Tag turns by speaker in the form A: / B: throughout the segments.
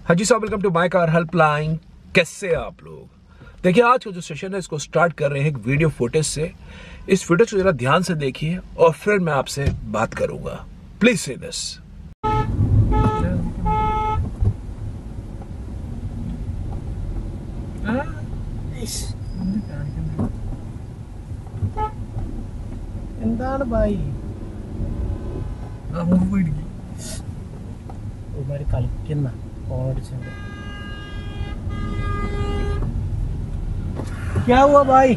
A: हाँ जी साहब, welcome to my car helpline. कैसे हैं आप लोग? देखिए, आज का जो सेशन है इसको स्टार्ट कर रहे हैं एक वीडियो फुटेज से। इस फुटेज को जरा ध्यान से देखिए और फिर मैं आपसे बात करूंगा। प्लीज से दिस।
B: എന്താണ് ബായി ഒരുമാതിരി കളിക്കുന്ന ഫോൺ അടിച്ചുണ്ട്. क्या हुआ भाई?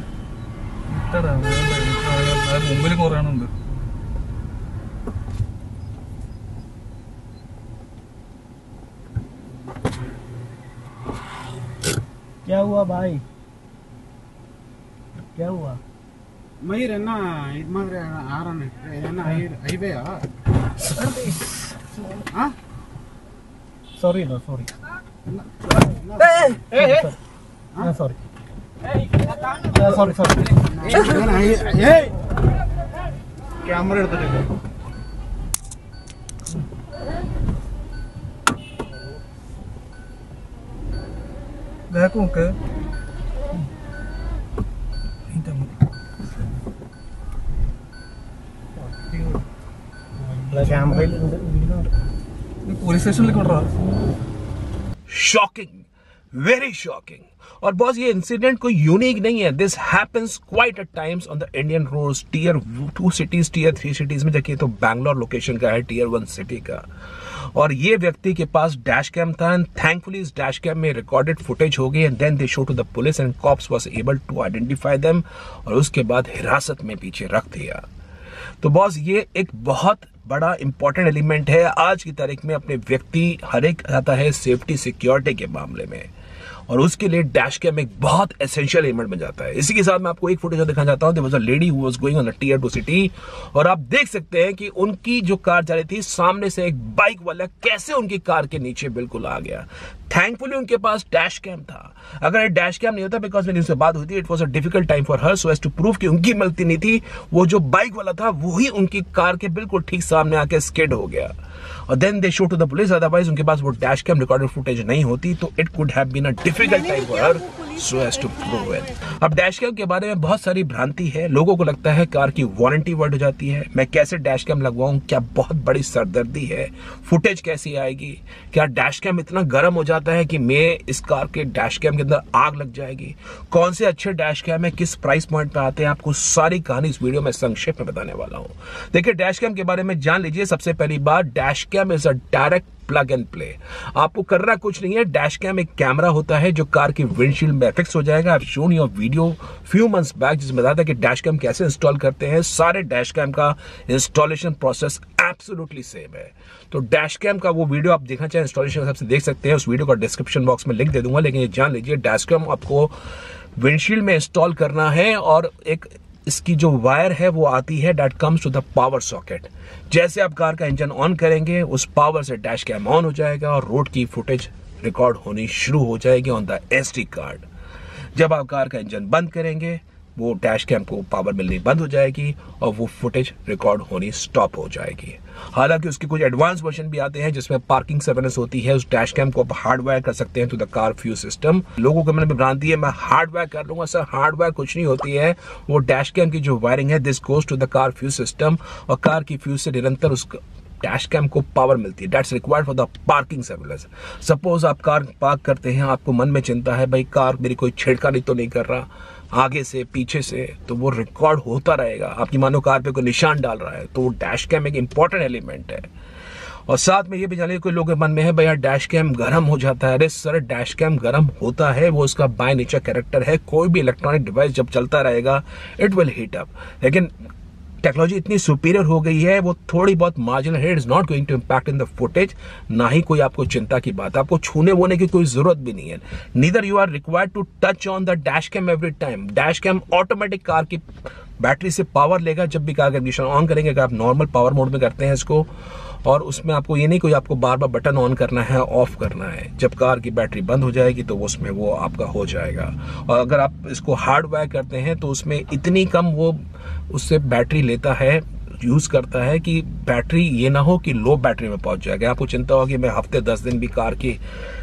C: മുമ്പിൽ കുറയാനുണ്ട്.
B: क्या हुआ भाई? क्या हुआ?
D: ಮೈರ್ ಏನ ಇದು ಮಾತ್ರ ಆರನ್ ಏನ ಹೈವೇಯಾ?
B: Sorry no sorry sorry sorry
D: camera എടുത്തിട്ടില്ല.
C: ബാക്ക് നോക്ക്.
B: ക്യാമറയിൽ
C: പോലീസ് സ്റ്റേഷനിലേക്ക് വിടറാ.
A: Shocking, very shocking. और बॉस, ये इंसिडेंट कोई यूनिक नहीं है। This happens quite at times on the Indian roads, tier 2 cities, tier 3 cities में। देखिए तो बैंगलोर लोकेशन का है, टियर 1 सिटी का। और ये व्यक्ति के पास डैश कैम था एंड थैंकफुली इस डैश कैम में रिकॉर्डेड फुटेज हो गई and then they show to the police and cops was able to identify them और उसके बाद हिरासत में पीछे रख दिया। तो बॉस, ये एक बहुत बड़ा इंपॉर्टेंट एलिमेंट है आज की तारीख में। अपने व्यक्ति हर एक आता है सेफ्टी सिक्योरिटी के मामले में, और उसके लिए डैश कैम एक बहुत एसेंशियल एलिमेंट बन जाता है। इसी के साथ मैं आपको एक फुटेज दिखाना चाहता हूं। There was a lady who was going on a tier 2 city, और आप देख सकते हैं कि उनकी जो कार जा रही थी, सामने से एक बाइक वाला कैसे उनकी कार के नीचे बिल्कुल आ गया। थैंकफुली उनके पास डैश कैम था। अगर ये डैश कैम नहीं होता, बिकॉज मेरी उनसे बात हुई थी, it was a difficult time for her so as to prove कि उनकी गलती नहीं थी। वो जो बाइक वाला था वही उनकी कार के बिल्कुल ठीक सामने आके स्किड हो गया और then they show to the police. Otherwise उनके पास वो डैश कैम रिकॉर्डेड फुटेज नहीं होती तो it could have been a difficult time for her so as to prove it. अब डैश कैम के बारे में बहुत सारी भ्रांति है। लोगों को लगता है कार की वारंटी वर्ड हो जाती है, मैं कैसे डैश कैम लगवाऊं, क्या बहुत बड़ी सरदर्दी है, फुटेज कैसी आएगी, क्या डैश कैम इतना गर्म हो जाता है कि मैं इस कार के डैश कैम के अंदर आग लग जाएगी, कौन से अच्छे डैश कैम है, किस प्राइस पॉइंट पे आते हैं, आपको सारी कहानी इस वीडियो में संक्षेप में बताने वाला हूं। देखिए, डैश कैम के बारे में जान लीजिए। सबसे पहली बात, dash cam is a direct plug and play. आपको करना कुछ नहीं है। डैश कैम एक कैमरा होता है जो कार की विंडशील्ड में फिक्स हो जाएगा। I've shown you a video few months back जिसमें बताया था कि डैश कैम कैसे इंस्टॉल करते हैं। सारे डैश कैम का इंस्टॉलेशन प्रोसेस एब्सोल्युटली सेम है। तो डैश कैम का वो वीडियो आप देखना चाहें इंस्टॉलेशन हिसाब से देख सकते हैं। उस वीडियो का डिस्क्रिप्शन बॉक्स में लिंक दे दूंगा। लेकिन ये जान लीजिए, डैश कैम आपको विंडशील्ड में इंस्टॉल करना है और एक इसकी जो वायर है वो आती है that comes to the power socket. जैसे आप कार का इंजन ऑन करेंगे, उस पावर से डैश कैम ऑन हो जाएगा और रोड की फुटेज रिकॉर्ड होनी शुरू हो जाएगी ऑन द SD कार्ड। जब आप कार का इंजन बंद करेंगे, वो डैश कैम को पावर मिलनी बंद हो जाएगी और वो फुटेज रिकॉर्ड होनी स्टॉप हो जाएगी। हालांकि उसके कुछ एडवांस वर्जन भी आते हैं जिसमें पार्किंग सर्वेलेंस होती है। उस डैश कैम को आप हार्डवायर कर सकते हैं to the car fuse system. लोगों के मन में भ्रांति है मैं हार्डवायर कर लूंगा। सर, हार्डवायर कुछ नहीं होती है। वो डैश कैम की जो वायरिंग है, this goes to the car fuse system और कार की फ्यूज से निरंतर उस डैश कैम को पावर मिलती है। That's required for the parking surveillance. Suppose आप कार पार्क करते हैं, आपको मन में चिंता है भाई कार मेरी कोई छेड़खानी तो नहीं कर रहा आगे से पीछे से, तो वो रिकॉर्ड होता रहेगा। आपकी मानो कार पे कोई निशान डाल रहा है तो वो डैश कैम एक इंपॉर्टेंट एलिमेंट है। और साथ में ये भी जानिए, कोई लोगों के मन में है भाई यार डैश कैम गर्म हो जाता है। अरे सर, डैश कैम गर्म होता है, वो उसका बाय नेचर कैरेक्टर है। कोई भी इलेक्ट्रॉनिक डिवाइस जब चलता रहेगा इट विल हीट अप। लेकिन टेक्नोलॉजी इतनी सुपीरियर हो गई है, वो थोड़ी बहुत मार्जिनल है, it is not going to impact in the footage. ना ही कोई आपको चिंता की बात, आपको छूने वोने की कोई जरूरत भी नहीं है। Neither you are required to touch on the dash cam every time. Dash cam automatic car की बैटरी से पावर लेगा जब भी कार का ignition ऑन करेंगे। अगर आप नॉर्मल पावर मोड में करते हैं इसको, और उसमें आपको ये नहीं कोई आपको बार बार बटन ऑन करना है ऑफ करना है। जब कार की बैटरी बंद हो जाएगी तो उसमें वो आपका हो जाएगा। और अगर आप इसको हार्डवायर करते हैं तो उसमें इतनी कम वो उससे बैटरी लेता है, यूज करता है कि बैटरी ये ना हो कि लो बैटरी में पहुंच जाएगा। आपको चिंता होगी मैं हफ्ते 10 दिन भी कार की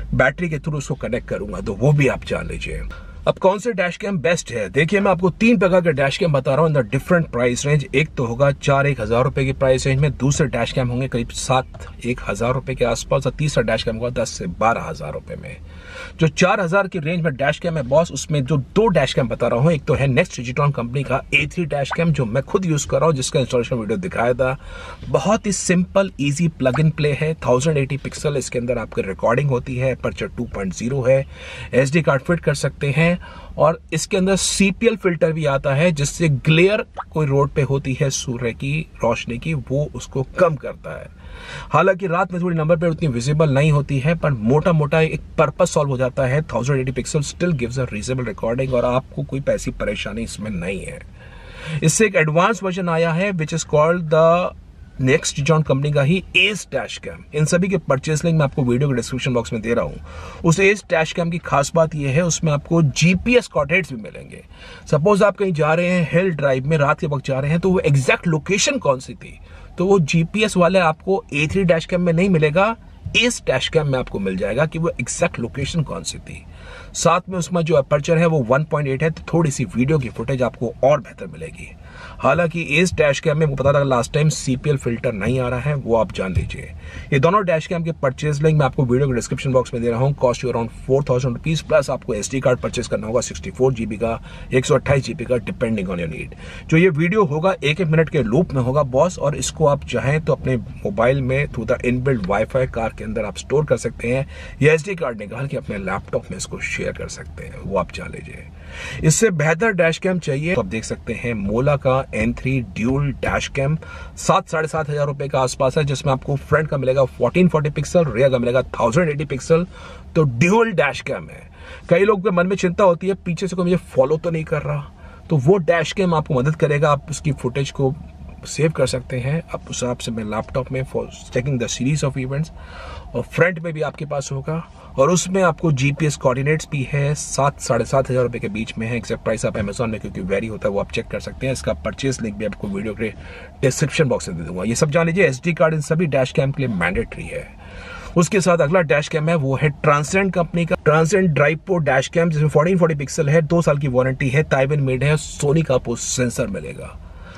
A: बैटरी के थ्रू उसको कनेक्ट करूंगा, तो वो भी आप जान लीजिए। अब कौन से डैश कैम बेस्ट है, देखिए मैं आपको 3 प्रकार के डैश कैम बता रहा हूँ in the different price range. एक तो होगा 4-1,000 रुपए की प्राइस रेंज में, दूसरे डैश कैम होंगे करीब 7-1,000 रुपए के आसपास, और तीसरा डैश कैम होगा 10 से 12,000 रुपए में। जो 4,000 की रेंज में डैश कैम है बॉस, उसमें जो 2 डैश कैम बता रहा हूँ, एक तो है नेक्स्ट डिजिटॉन कंपनी का A3 डैश कैम जो मैं खुद यूज कर रहा हूँ, जिसका इंस्टॉलेशन वीडियो दिखाया था। बहुत ही simple easy plug in play है, 1080 पिक्सल इसके अंदर आपकी रिकॉर्डिंग होती है, अपर्चर 2.0 है, SD कार्ड फिट कर सकते हैं, और इसके अंदर CPL फिल्टर भी आता है जिससे ग्लेयर कोई रोड पे होती है सूर्य की रोशनी की, वो उसको कम करता है। हालांकि रात में थोड़ी नंबर प्लेट उतनी विजिबल नहीं होती है, पर मोटा मोटा एक पर्पस सॉल्व हो जाता है। 1080 pixel still gives a reasonable recording, और आपको कोई पैसी परेशानी इसमें नहीं है। इससे एक एडवांस वर्जन आया है which is called the next डिजिटॉन कंपनी का ही एस डैश कैम। इन सभी के परचेस लिंक मैं आपको वीडियो के डिस्क्रिप्शन बॉक्स में दे रहा हूं। उस एस डैश कैम की खास बात यह है, उसमें आपको GPS कोऑर्डिनेट्स भी मिलेंगे। सपोज आप कहीं जा रहे हैं हिल ड्राइव में, रात के वक्त जा रहे हैं, तो वो एग्जैक्ट लोकेशन कौन सी थी, तो वो GPS वाले आपको A3 डैश कैम में नहीं मिलेगा, इस डैश कैम में आपको मिल जाएगा कि वो एग्जैक्ट लोकेशन कौन सी थी। साथ में उसमें जो अपर्चर है वो 1.8 है, तो थोड़ी सी वीडियो की फुटेज आपको और बेहतर मिलेगी। हालांकि इस डैश कैम में वो पता था लास्ट टाइम CPL फिल्टर नहीं आ रहा है, वो आप जान लीजिए। ये दोनों डैश कैम के परचेज लिंक मैं आपको वीडियो के डिस्क्रिप्शन बॉक्स में दे रहा हूँ। Cost you around 4,000 rupees, plus आपको SD कार्ड परचेज करना होगा 64 GB का, 128 GB का, डिपेंडिंग ऑन योर नीड। जो ये वीडियो होगा 1-1 मिनट के लूप में होगा बॉस, और इसको आप चाहें तो अपने मोबाइल में through the inbuilt WiFi car के अंदर आप स्टोर कर सकते हैं, या SD कार्ड निकाल के अपने लैपटॉप में इसको शेयर कर सकते हैं, वो आप जान लीजिए। इससे बेहतर डैश कैम चाहिए तो आप देख सकते हैं मोला का N3 ड्यूल डैश कैम 7-7,500 रुपए का आसपास है, जिसमें आपको फ्रंट का मिलेगा 1440 पिक्सल, रियर का मिलेगा 1080 पिक्सल। तो ड्यूल डैश कैम है। कई लोग के मन में चिंता होती है पीछे से कोई मुझे फॉलो तो नहीं कर रहा, तो वो डैश कैम आपको मदद करेगा, आप उसकी फुटेज को सेव कर सकते हैं आप उस हिसाब से, मैं लैपटॉप में for checking the series of events, और फ्रंट में भी आपके पास होगा, और उसमें आपको GPS कोऑर्डिनेट्स भी है। 7-7,500 रुपए के बीच में है। एक्सेप्ट प्राइस आप अमेजॉन में क्योंकि वेरी होता है वो आप चेक कर सकते हैं। इसका परचेस लिंक भी आपको वीडियो के डिस्क्रिप्शन बॉक्स में दे दूंगा। ये सब जान लीजिए, SD कार्ड इन सभी डैश कैम के लिए मैंडेटरी है। उसके साथ अगला डैश कैम है वो है ट्रांसेंड कंपनी का Transcend drive pro dash cam, जिसमें 1440 पिक्सल है, 2 साल की वारंटी है, ताइवान मेड है, सोनी का आपको सेंसर मिलेगा।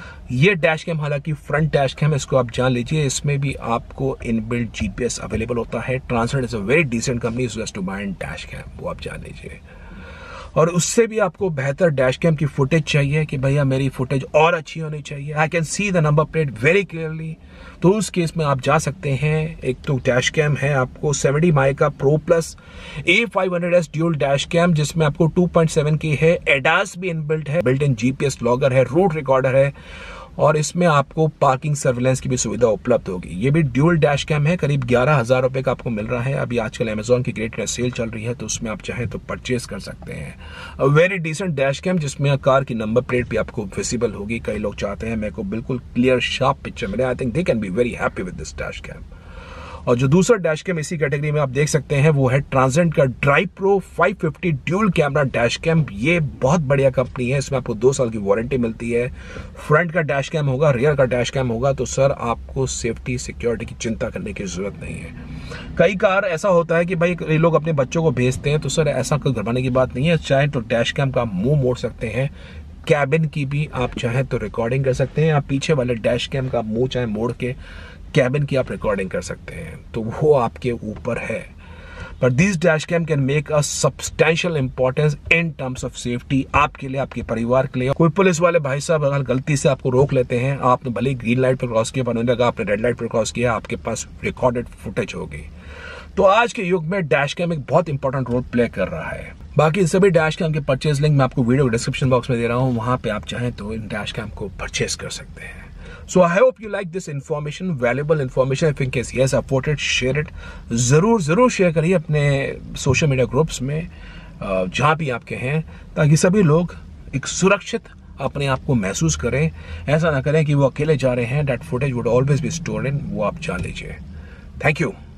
A: ये डैश कैम हालांकि फ्रंट डैश कैम है, इसको आप जान लीजिए, इसमें भी आपको इनबिल्ट GPS अवेलेबल होता है। Transcend is a very decent company to buy dash cam, वो आप जान लीजिए। और उससे भी आपको बेहतर डैश कैम की फुटेज चाहिए कि भैया मेरी फुटेज और अच्छी होनी चाहिए, I can see the number plate very clearly, तो उस केस में आप जा सकते हैं। एक तो डैश कैम है आपको 70 माई का pro plus A500S dual dash cam, जिसमें आपको 2.7 की है, एडास भी इनबिल्ट है, बिल्ट इन GPS लॉगर है, रूट रिकॉर्डर है, और इसमें आपको पार्किंग सर्विलेंस की भी सुविधा उपलब्ध होगी। ये भी ड्यूल डैश कैम है, करीब 11,000 रुपए का आपको मिल रहा है। अभी आजकल अमेजॉन की ग्रेट सेल चल रही है, तो उसमें आप चाहें तो परचेज कर सकते हैं। वेरी डिसेंट डैश कैम जिसमें कार की नंबर प्लेट भी आपको विजिबल होगी। कई लोग चाहते हैं मेरे को बिल्कुल क्लियर शार्प पिक्चर मिले, I think they can be very happy with this dash cam. और जो दूसरा डैश कैम इसी कैटेगरी में आप देख सकते हैं वो है ट्रांसेंड का drive pro 550 dual camera dash cam. ये बहुत बढ़िया कंपनी है, इसमें आपको 2 साल की वारंटी मिलती है। फ्रंट का डैश कैम होगा, रियर का डैश कैम होगा, तो सर आपको सेफ्टी सिक्योरिटी की चिंता करने की जरूरत नहीं है। कई कार ऐसा होता है कि भाई कई लोग अपने बच्चों को भेजते हैं, तो सर ऐसा कोई घबराने की बात नहीं है। चाहे तो डैश कैम का मुंह मोड़ सकते हैं, कैबिन की भी आप चाहें तो रिकॉर्डिंग कर सकते हैं, आप पीछे वाले डैश कैम का मुंह चाहे मोड़ के कैबिन की आप रिकॉर्डिंग कर सकते हैं, तो वो आपके ऊपर है। पर this dash cam can make a substantial importance in terms of safety, आपके लिए, आपके परिवार के लिए। कोई पुलिस वाले भाई साहब अगर गलती से आपको रोक लेते हैं, आपने भले ग्रीन लाइट पर क्रॉस किया, पर लगा आपने रेड लाइट पर क्रॉस किया, आपके पास रिकॉर्डेड फुटेज होगी। तो आज के युग में डैश कैम एक बहुत इंपॉर्टेंट रोल प्ले कर रहा है। बाकी सभी डैश कैम के परचेज लिंक मैं आपको वीडियो डिस्क्रिप्शन बॉक्स में दे रहा हूँ, वहां पे आप चाहें तो इन डैश कैम को परचेज कर सकते हैं। So I hope you like this information, valuable information. If in case yes, support it, share it. जरूर शेयर करिए अपने सोशल मीडिया ग्रुप्स में जहां भी आपके हैं, ताकि सभी लोग एक सुरक्षित अपने आप को महसूस करें। ऐसा ना करें कि वो अकेले जा रहे हैं। That footage would always be stored in, वो आप जान लीजिए। Thank you.